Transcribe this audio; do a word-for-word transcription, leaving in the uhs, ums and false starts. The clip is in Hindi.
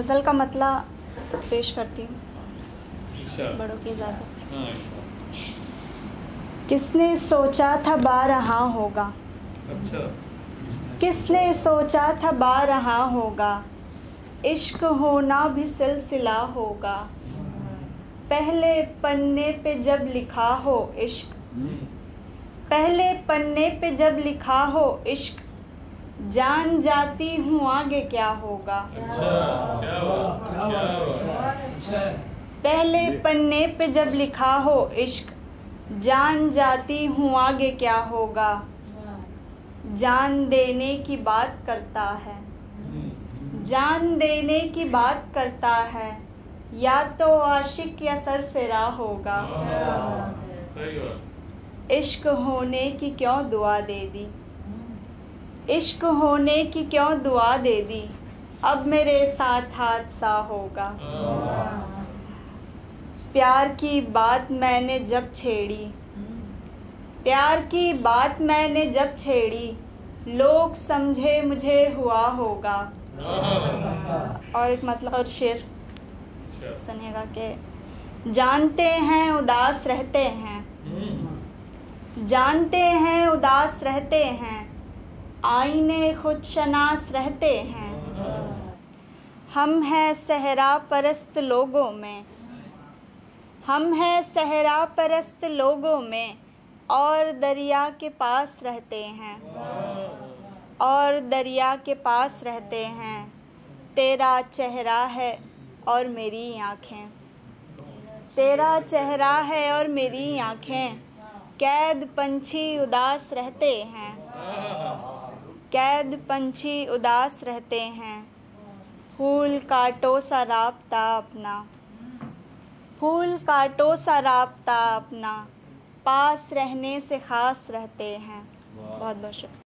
गज़ल का मतला पेश करती हूँ बड़ों की इजाज़त से। किसने सोचा था बारहा होगा, अच्छा किसने सोचा था बारहा होगा, इश्क होना भी सिलसिला होगा। पहले पन्ने पे जब लिखा हो इश्क, पहले पन्ने पे जब लिखा हो इश्क, जान जाती हूँ आगे क्या होगा। अच्छा क्या बात क्या बात। पहले पन्ने पे जब लिखा हो इश्क, जान जाती हूँ आगे क्या होगा। जान देने की बात करता है, जान देने की बात करता है, या तो आशिक या सरफिरा होगा। इश्क होने की क्यों दुआ दे दी, इश्क होने की क्यों दुआ दे दी, अब मेरे साथ हादसा होगा। प्यार की बात मैंने जब छेड़ी, प्यार की बात मैंने जब छेड़ी, लोग समझे मुझे हुआ होगा। और एक मतलब और शेर सुनिएगा कि जानते हैं उदास रहते हैं, जानते हैं उदास रहते हैं, आईने खुद शनास रहते हैं। हम हैं सहरा परस्त लोगों में, हम हैं सहरा परस्त लोगों में, और दरिया के पास रहते हैं, और दरिया के पास रहते हैं। तेरा चेहरा है और मेरी आँखें, तेरा चेहरा है और मेरी आँखें, कैद पंछी उदास रहते हैं, कैद पंछी उदास रहते हैं। फूल काटो सा राब्ता अपना, फूल काटो सा राब्ता अपना, पास रहने से ख़ास रहते हैं। बहुत बहुत शुक्रिया।